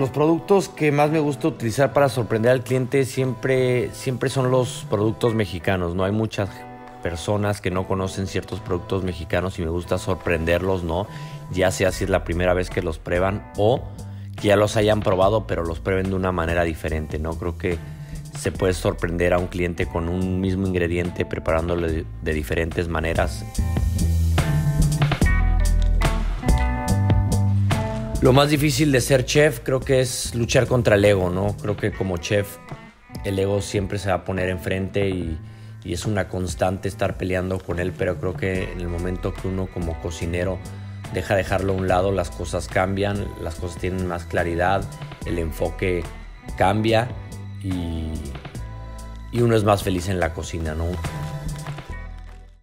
los productos que más me gusta utilizar para sorprender al cliente siempre son los productos mexicanos, ¿no? Hay muchas personas que no conocen ciertos productos mexicanos y me gusta sorprenderlos, ¿no? Ya sea si es la primera vez que los prueban o que ya los hayan probado pero los prueben de una manera diferente, ¿no? Creo que se puede sorprender a un cliente con un mismo ingrediente preparándolo de diferentes maneras. Lo más difícil de ser chef creo que es luchar contra el ego, ¿no? Creo que como chef el ego siempre se va a poner enfrente y es una constante estar peleando con él, pero creo que en el momento que uno como cocinero dejarlo a un lado, las cosas cambian, las cosas tienen más claridad, el enfoque cambia y uno es más feliz en la cocina, ¿no?